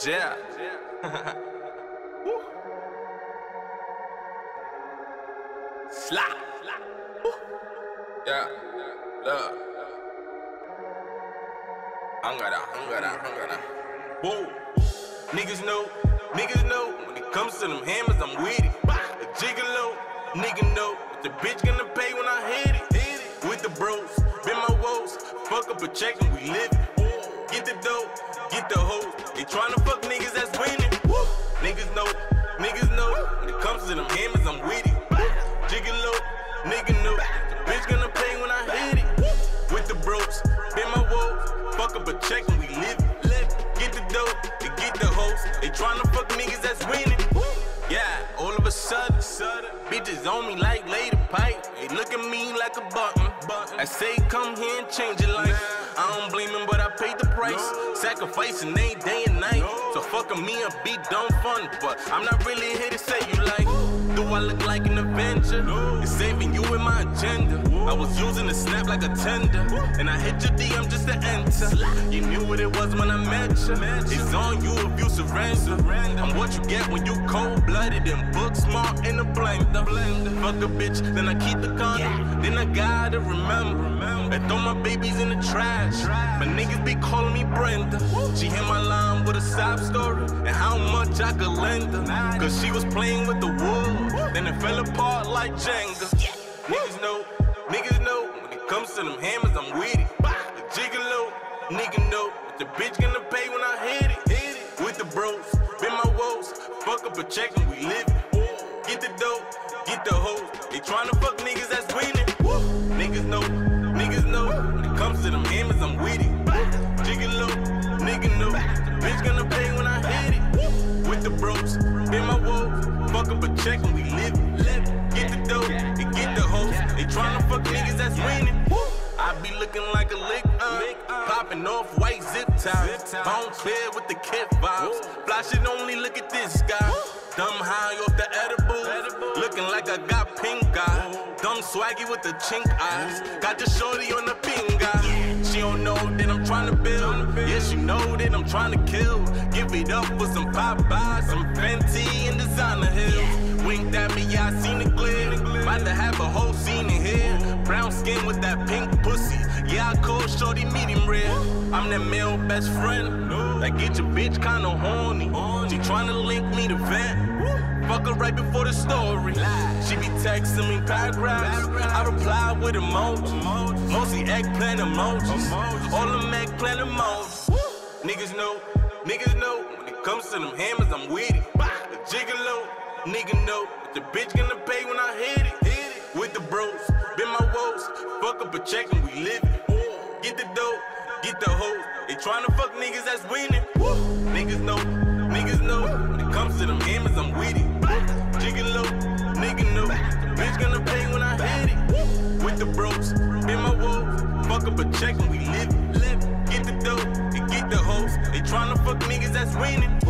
Yeah. Slop. Yeah. Look. HANGARA. Whoa. Niggas know. When it comes to them hammers, I'm with it. A Jiggalo. Nigga know. The bitch gonna pay when I hit it. With the bros. Been my woes. Fuck up a check and we live it. Get the dope. Get the hoes. They tryna fuck niggas that's winning. Niggas know. When it comes to them hammers, I'm with it. Jiggalo. Nigga know. The bitch gonna pay when I hit it. With the bros. Been my woes. Fuck up a check and we live it. Get the dope. They get the hoes. They tryna fuck niggas that's winning. Yeah, all of a sudden, bitches on me like lady pipe. They look at me like a button. I say come here and change your life. I don't blame him, but I paid the price. Sacrificing ain't day and night. So fucking me a beat dumb fun, but I'm not really here to say you like. Do I look like an avenger? It's saving you in my agenda. I was using the snap like a tender, and I hit your DM just to enter. You knew what it was when I met you. It's on you if you surrender. I'm what you get when you cold-blooded and book smart in a blender. Fuck a bitch, then I keep the condom. Then I gotta remember. I throw my babies in the trash, but niggas be calling me Brenda. She hit my line with a sob story and how much I could lend her. Cause she was playing with the wood, then it fell apart like Jenga. Niggas know. When it comes to them hammers, I'm with it. The Jiggalo, nigga know. The bitch gonna pay when I hit it. With the bros, been my woes. Fuck up a check and we live it. Get the dope, get the hoes. They tryna fuck niggas that's winning. Niggas know. When it comes to them hammers, I'm with it. Jiggalo, nigga know. The bitch gonna pay when I hit it. With the bros, been my woes. Fuck up a check and we live it. Get the dope, and get the hoes. They tryna fuck niggas that's winning. I be looking like a lick, popping off white zip ties. Bone clear with the kid vibes. Fly shit only, look at this guy. Dumb high off the edible, looking like I got pink eye. Dumb swaggy with the chink eyes. Got the shorty on the pink eye. She don't know that I'm trying to build. Yeah, she know that I'm trying to kill. Give it up for some Popeyes, some Fenty and designer heels. Winked at me, yeah, I seen it clear. About to have a whole scene in here. Brown skin with that pink pussy. Yeah, I call shorty medium rare. I'm that male best friend that get your bitch kinda horny. She tryna link me to vent. Fuck her right before the story. She be texting me paragraphs. I reply with emojis. Mostly eggplant emojis. All them eggplant emojis. Niggas know. When it comes to them hammers, I'm with it. The Jiggalo, nigga know. The bitch gonna pay when I hit it. With the bros, been my woes. Fuck up a check and we live it. Get the dope, get the hoes. They tryna fuck niggas that's winning. Niggas know. When it comes to them hammers, I'm with it. Jiggalo, nigga know. The bitch gonna pay when I hit it. With the bros, been my woes. Fuck up a check and we live it. Get the dope, and get the hoes. They tryna fuck niggas that's winning.